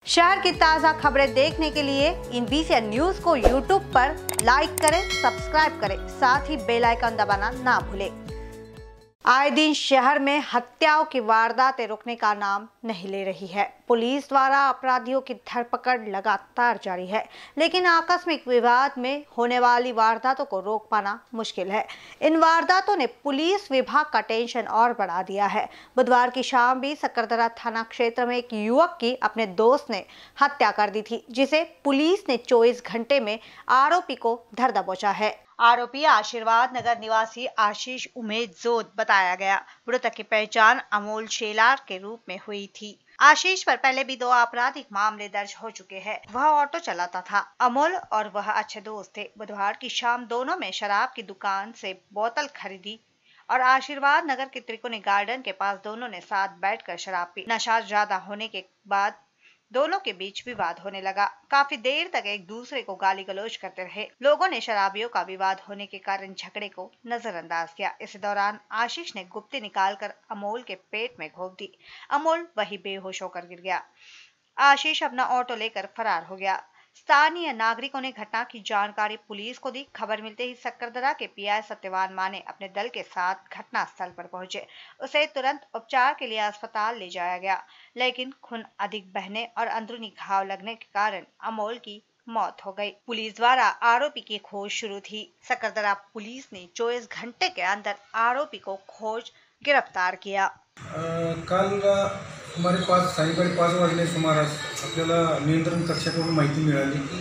शहर की ताज़ा खबरें देखने के लिए इन बीसीएन न्यूज को यूट्यूब पर लाइक करें, सब्सक्राइब करें, साथ ही बेल आइकन दबाना ना भूलें। आए दिन शहर में हत्याओं की वारदातें रुकने का नाम नहीं ले रही है। पुलिस द्वारा अपराधियों की धरपकड़ लगातार जारी है, लेकिन आकस्मिक विवाद में होने वाली वारदातों को रोक पाना मुश्किल है। इन वारदातों ने पुलिस विभाग का टेंशन और बढ़ा दिया है। बुधवार की शाम भी सकरदरा थाना क्षेत्र में एक युवक की अपने दोस्त ने हत्या कर दी थी, जिसे पुलिस ने 24 घंटे में आरोपी को धर दबोचा है। आरोपी आशीर्वाद नगर निवासी आशीष उमेद जोत बताया गया। मृतक की पहचान अमोल शेलार के रूप में हुई थी। आशीष पर पहले भी 2 आपराधिक मामले दर्ज हो चुके हैं। वह ऑटो चलाता था। अमोल और वह अच्छे दोस्त थे। बुधवार की शाम दोनों में शराब की दुकान से बोतल खरीदी और आशीर्वाद नगर के त्रिकोणी गार्डन के पास दोनों ने साथ बैठकर शराब पी। नशा ज्यादा होने के बाद दोनों के बीच विवाद होने लगा। काफी देर तक एक दूसरे को गाली गलौज करते रहे। लोगों ने शराबियों का विवाद होने के कारण झगड़े को नजरअंदाज किया। इस दौरान आशीष ने गुप्ती निकालकर अमोल के पेट में घोंप दी। अमोल वही बेहोश होकर गिर गया। आशीष अपना ऑटो लेकर फरार हो गया। स्थानीय नागरिकों ने घटना की जानकारी पुलिस को दी। खबर मिलते ही सकरदरा के पीआई सत्यवान माने अपने दल के साथ घटनास्थल पर पहुंचे। उसे तुरंत उपचार के लिए अस्पताल ले जाया गया, लेकिन खून अधिक बहने और अंदरूनी घाव लगने के कारण अमोल की मौत हो गई। पुलिस द्वारा आरोपी की खोज शुरू थी। सकरदरा पुलिस ने 24 घंटे के अंदर आरोपी को खोज गिरफ्तार किया। काल सुमारे सायंकाळी 5 वाजले सुमारास आपल्याला नियंत्रण कक्षाकडून माहिती मिळाली की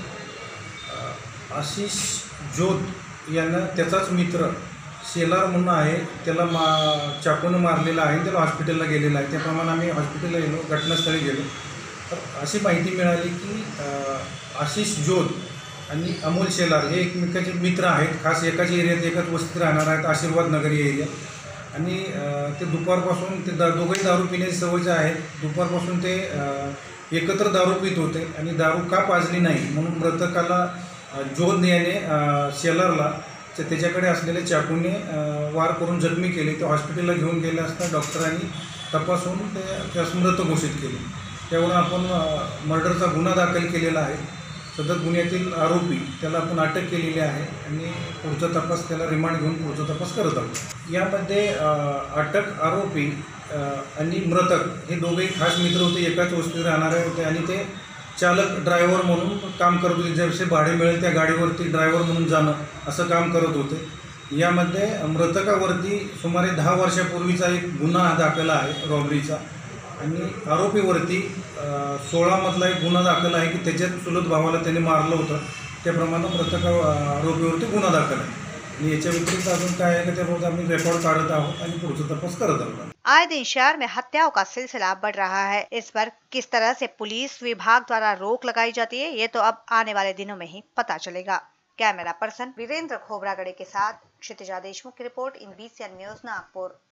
आशिष जोत यांना त्याचाच मित्र शेलार म्हणून आहे, त्याला चाकूने मारलेला आहे, त्याला हॉस्पिटलला गेलेला आहे। त्याप्रमाणे आम्ही हॉस्पिटलला गेलो, घटनास्थळी गेलो तर अशी माहिती मिळाली की आशिष जोत आणि अमोल शेलार हे एकमेकाचे मित्र आहेत। खास एकाच एरियात एकाच वस्तीत राहणार आहेत, आशीर्वाद नगर एरिया। आणि ते दुपारपासून ते दोघंही दारू पिण्याची सवयचे आहेत। दुपारपासून ते एकत्र दारू पित होते आणि दारू का पाजली नाही म्हणून मृतकाला जोध याने शेलारला त्याच्याकडे असलेल्या चाकूने वार करून जखमी केले। ते हॉस्पिटलला घेऊन गेले असता डॉक्टरांनी तपासून त्यास मृत घोषित केले। त्यावरून आपण मर्डरचा गुन्हा दाखल केलेला आहे। सदर गुन्ह्यातील आरोपी त्याला आपण अटक केलेली आहे आणि पुढचा तपास त्याला रिमांड घेऊन पुढचा तपास करत आहोत। यामध्ये अटक आरोपी आणि मृतक हे दोघेही खास मित्र होते, एकाच वस्तीत राहणारे होते आणि ते चालक ड्रायव्हर म्हणून काम करत होते। जसे भाडे मिळेल त्या गाडीवरती ड्रायव्हर म्हणून जाणं असं काम करत होते। यामध्ये मृतकावरती सुमारे 10 वर्षापूर्वीचा एक गुन्हा दाखल आहे रॉबरीचा आणि आरोपीवरती 16 मधला एक गुन्हा दाखल आहे की त्याच्या चुलत भावाला त्याने मारलं होतं। त्याप्रमाणे मृतक आरोपीवरती गुन्हा दाखल आहे आणि याच्या व्यतिरिक्त अजून काय आहे की त्याबाबत आम्ही रेकॉर्ड काढत आहोत आणि पुढचा तपास करत आहोत। आए दिन शहर में हत्याओं का सिलसिला बढ़ रहा है। इस पर किस तरह से पुलिस विभाग द्वारा रोक लगाई जाती है, ये तो अब आने वाले दिनों में ही पता चलेगा। कैमरा पर्सन वीरेंद्र खोबरागड़े के साथ क्षितिजा देशमुख की report in BCN news Nagpur.